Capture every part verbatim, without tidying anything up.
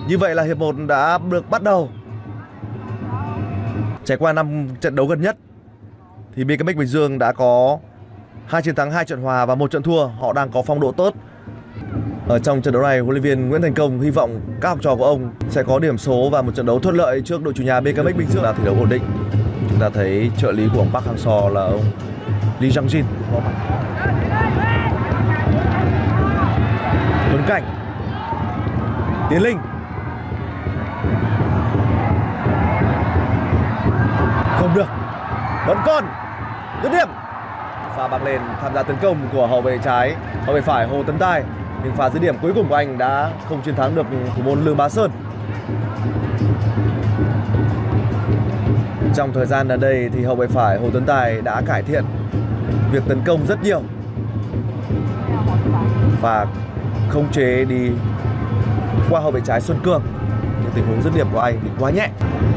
Như vậy là hiệp một đã được bắt đầu. Trải qua năm trận đấu gần nhất thì bê ca em ích Bình Dương đã có hai chiến thắng, hai trận hòa và một trận thua. Họ đang có phong độ tốt. Ở trong trận đấu này, huấn luyện viên Nguyễn Thành Công hy vọng các học trò của ông sẽ có điểm số và một trận đấu thuận lợi trước đội chủ nhà bê ca em ích Bình Dương. Là thi đấu ổn định. Chúng ta thấy trợ lý của ông Park Hang-seo là ông Lee Jang-jin. Tuấn Cảnh, Tiến Linh, không được, vẫn còn dứt điểm. Pha băng lên tham gia tấn công của hậu vệ trái, hậu vệ phải Hồ Tấn Tài, nhưng pha dứt điểm cuối cùng của anh đã không chiến thắng được thủ môn Lương Bá Sơn. Trong thời gian gần đây thì hậu vệ phải Hồ Tấn Tài đã cải thiện việc tấn công rất nhiều và khống chế đi qua hậu vệ trái Xuân Cường, nhưng tình huống dứt điểm của anh thì quá nhẹ.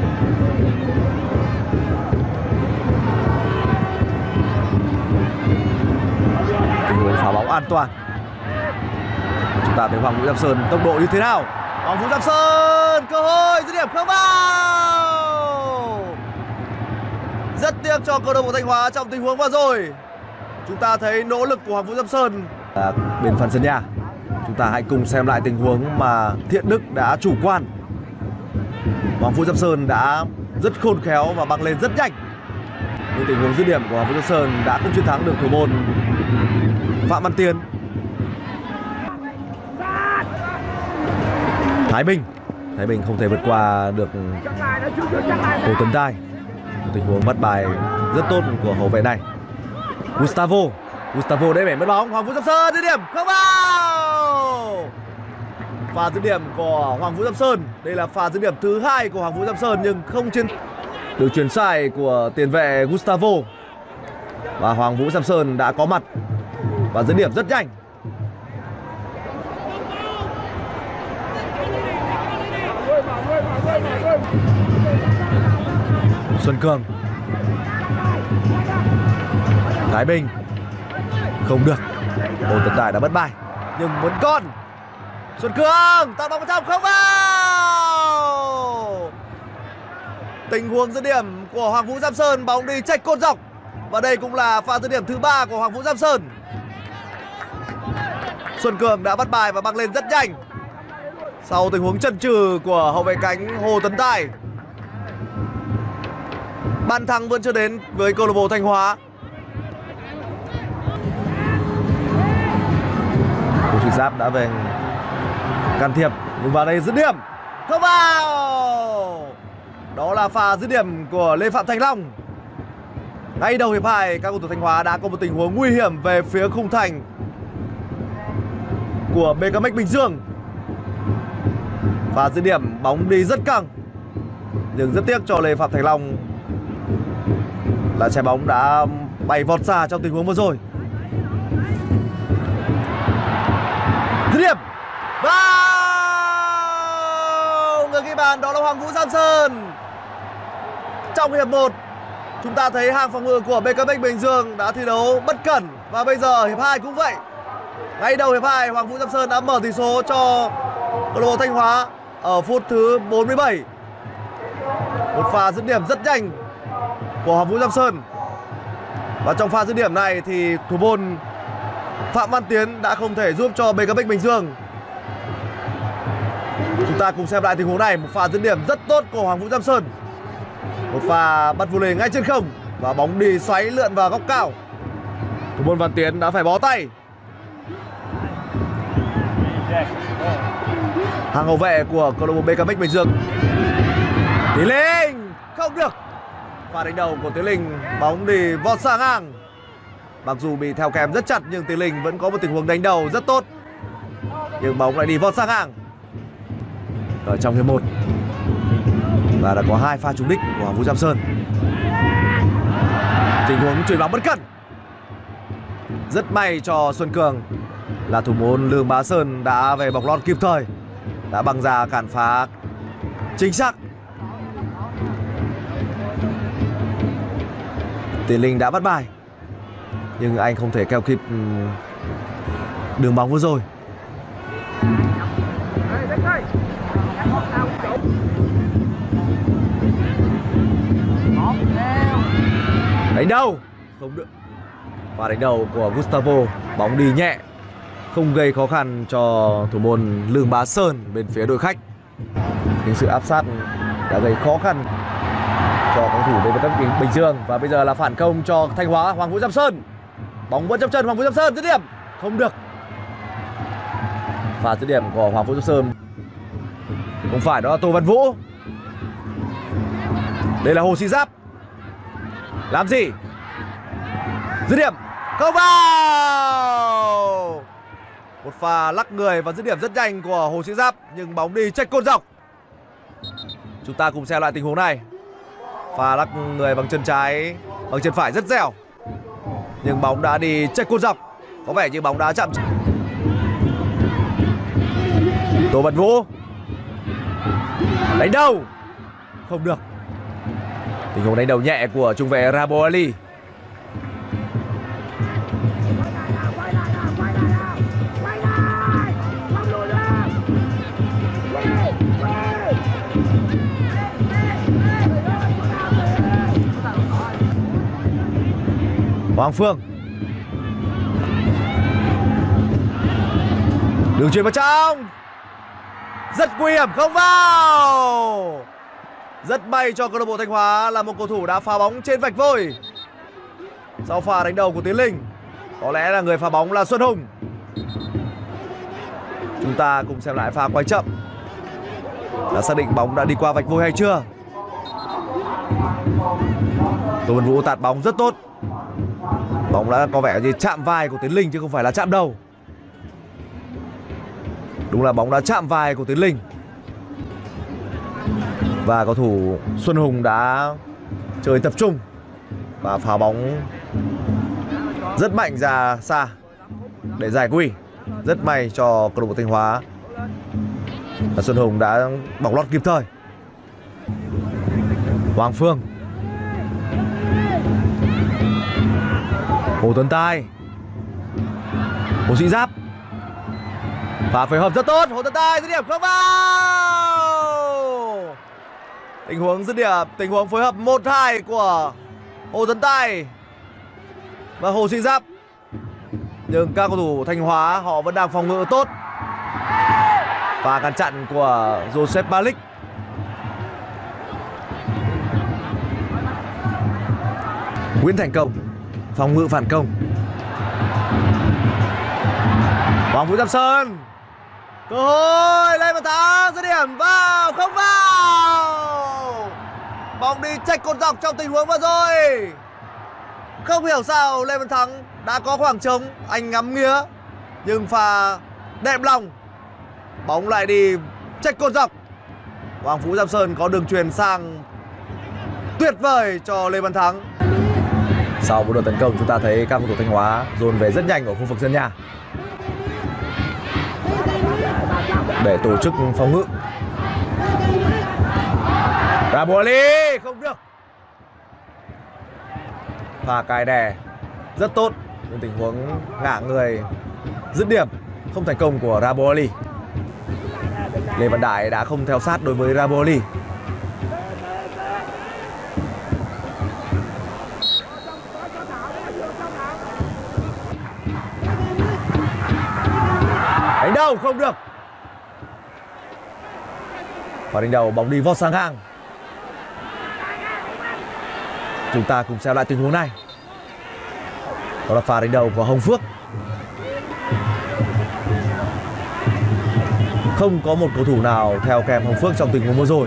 Tình huống phá bóng an toàn. Chúng ta thấy Hoàng Vũ Giáp Sơn tốc độ như thế nào. Hoàng Vũ Giáp Sơn, cơ hội dứt điểm không vào. Rất tiếc cho câu lạc bộ Thanh Hóa trong tình huống vừa rồi. Chúng ta thấy nỗ lực của Hoàng Vũ Giáp Sơn à, bên phần sân nhà. Chúng ta hãy cùng xem lại tình huống mà Thiện Đức đã chủ quan. Hoàng Vũ Giáp Sơn đã rất khôn khéo và băng lên rất nhanh. Nhưng tình huống dứt điểm của Hoàng Vũ Giáp Sơn đã không chiến thắng được thủ môn Phạm Văn Tiến. Thái Bình Thái Bình không thể vượt qua được Hồ Tấn Tài. Tình huống bắt bài rất tốt của hậu vệ này. Gustavo Gustavo để bẻ mất bóng. Hoàng Vũ Giáp Sơn dứt điểm không vào. Pha dứt điểm của Hoàng Vũ Giáp Sơn. Đây là pha dứt điểm thứ hai của Hoàng Vũ Giáp Sơn nhưng không chiến. Được chuyền sai của tiền vệ Gustavo và Hoàng Vũ Giáp Sơn đã có mặt và dứt điểm rất nhanh. Xuân Cường, Thái Bình, không được. Hồ Tấn Tài đã bất bài nhưng vẫn còn. Xuân Cường tạo bóng vào trong không vào. Tình huống dứt điểm của Hoàng Vũ Giáp Sơn, bóng đi chệch cột dọc và đây cũng là pha dứt điểm thứ ba của Hoàng Vũ Giáp Sơn. Xuân Cường đã bắt bài và băng lên rất nhanh sau tình huống chần chừ của hậu vệ cánh Hồ Tấn Tài. Bàn thắng vẫn chưa đến với câu lạc bộ Thanh Hóa. Cô Thủy Giáp đã về can thiệp nhưng vào đây dứt điểm không vào. Đó là pha dứt điểm của Lê Phạm Thành Long. Ngay đầu hiệp hai, các cầu thủ Thanh Hóa đã có một tình huống nguy hiểm về phía khung thành của bê ca em ích Bình Dương. Và dứt điểm bóng đi rất căng nhưng rất tiếc cho Lê Phạm Thành Long là trái bóng đã bay vọt xa trong tình huống vừa rồi. Dứt điểm vào. Người ghi bàn đó là Hoàng Vũ Giáp Sơn. Trong hiệp một, chúng ta thấy hàng phòng ngự của bê ca em ích Bình Dương đã thi đấu bất cẩn và bây giờ hiệp hai cũng vậy. Ngay đầu hiệp hai, Hoàng Vũ Giáp Sơn đã mở tỷ số cho câu lạc bộ Thanh Hóa ở phút thứ bốn mươi bảy. Một pha dứt điểm rất nhanh của Hoàng Vũ Giáp Sơn. Và trong pha dứt điểm này thì thủ môn Phạm Văn Tiến đã không thể giúp cho bê ca em ích Bình Dương. Chúng ta cùng xem lại tình huống này. Một pha dứt điểm rất tốt của Hoàng Vũ Giáp Sơn. Một pha bắt volley ngay trên không và bóng đi xoáy lượn vào góc cao. Thủ môn Văn Tiến đã phải bó tay. Hàng hậu vệ của câu lạc bộ bê ca em ích Bình Dương. Tiến Linh không được. Pha đánh đầu của Tiến Linh, bóng đi vọt xa ngang. Mặc dù bị theo kèm rất chặt nhưng Tiến Linh vẫn có một tình huống đánh đầu rất tốt. Nhưng bóng lại đi vọt xa ngang ở trong hiệp một. Và đã có hai pha trúng đích của Hoàng Vũ Giáp Sơn. Tình huống chuyền bóng bất cẩn. Rất may cho Xuân Cường là thủ môn Lương Bá Sơn đã về bọc lót kịp thời, đã băng ra cản phá chính xác. Tiến Linh đã bắt bài nhưng anh không thể keo kịp đường bóng vừa rồi. Đánh đầu không được. Và đánh đầu của Gustavo, bóng đi nhẹ, không gây khó khăn cho thủ môn Lương Bá Sơn bên phía đội khách. Nhưng sự áp sát đã gây khó khăn cho cầu thủ bên các Bình Dương. Và bây giờ là phản công cho Thanh Hóa, Hoàng Vũ Giáp Sơn. Bóng vẫn trong chân Hoàng Vũ Giáp Sơn, dứt điểm không được. Và dứt điểm của Hoàng Vũ Giáp Sơn không phải, đó là Tô Văn Vũ. Đây là Hồ Sĩ Giáp. Làm gì? Dứt điểm không vào. Một pha lắc người và dứt điểm rất nhanh của Hồ Sĩ Giáp, nhưng bóng đi chệch cột dọc. Chúng ta cùng xem lại tình huống này. Pha lắc người bằng chân trái, bằng chân phải rất dẻo, nhưng bóng đã đi chệch cột dọc. Có vẻ như bóng đã chạm. Tô Văn Vũ đánh đầu không được. Tình huống đánh đầu nhẹ của trung vệ Rabo Ali. Hoàng Phương, đường chuyền vào trong, rất nguy hiểm, không vào. Rất may cho câu lạc bộ Thanh Hóa là một cầu thủ đã phá bóng trên vạch vôi. Sau pha đánh đầu của Tiến Linh, có lẽ là người phá bóng là Xuân Hùng. Chúng ta cùng xem lại pha quay chậm, đã xác định bóng đã đi qua vạch vôi hay chưa. Tô Văn Vũ tạt bóng rất tốt. Bóng đã có vẻ như chạm vai của Tiến Linh chứ không phải là chạm đầu. Đúng là bóng đã chạm vai của Tiến Linh. Và cầu thủ Xuân Hùng đã chơi tập trung và phá bóng rất mạnh ra xa để giải nguy. Rất may cho câu lạc bộ Thanh Hóa và Xuân Hùng đã bóng lót kịp thời. Hoàng Phương, Hồ Tuấn Tài, Hồ Sĩ Giáp, và phối hợp rất tốt. Hồ Tuấn Tài dứt điểm không vào. Tình huống dứt điểm, tình huống phối hợp một hai của Hồ Tuấn Tài và Hồ Sĩ Giáp, nhưng các cầu thủ Thanh Hóa họ vẫn đang phòng ngự tốt. Và ngăn chặn của Joseph Malik. Nguyễn Thành Công phòng ngự phản công. Hoàng Vũ Giáp Sơn, cơ hội Lê Văn Thắng dứt điểm vào không vào. Bóng đi chệch cột dọc trong tình huống vừa rồi. Không hiểu sao Lê Văn Thắng đã có khoảng trống, anh ngắm nghía, nhưng pha đẹp lòng, bóng lại đi chệch cột dọc. Hoàng Vũ Giáp Sơn có đường truyền sang tuyệt vời cho Lê Văn Thắng. Sau một đợt tấn công, chúng ta thấy các cầu thủ Thanh Hóa dồn về rất nhanh ở khu vực sân nhà để tổ chức phòng ngự. Raboli không được. Pha cài đè rất tốt, nhưng tình huống ngả người dứt điểm không thành công của Raboli. Lê Văn Đại đã không theo sát đối với Raboli. Đánh đầu không được. Và đánh đầu bóng đi vọt sang ngang. Chúng ta cùng xem lại tình huống này. Đó là pha đánh đầu của Hồng Phước. Không có một cầu thủ nào theo kèm Hồng Phước trong tình huống vừa rồi.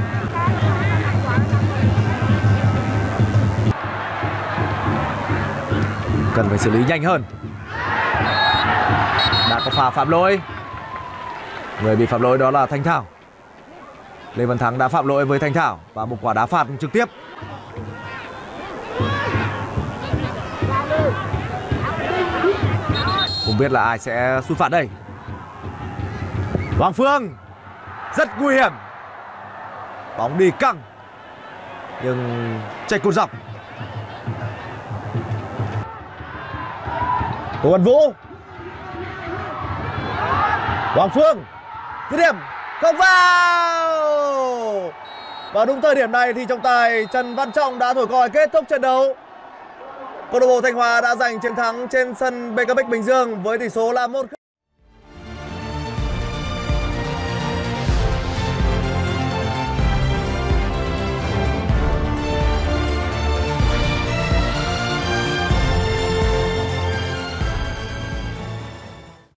Cần phải xử lý nhanh hơn. Đã có pha phạm lỗi. Người bị phạm lỗi đó là Thanh Thảo. Lê Văn Thắng đã phạm lỗi với Thanh Thảo và một quả đá phạt trực tiếp. Không biết là ai sẽ sút phạt đây. Hoàng Phương rất nguy hiểm. Bóng đi căng nhưng chệch cột dọc. Tô Văn Vũ, Hoàng Phương dứt điểm không vào. Và đúng thời điểm này thì trọng tài Trần Văn Trọng đã thổi còi kết thúc trận đấu. câu lạc bộ Thanh Hóa đã giành chiến thắng trên sân bê ca ép Bình Dương với tỷ số là một.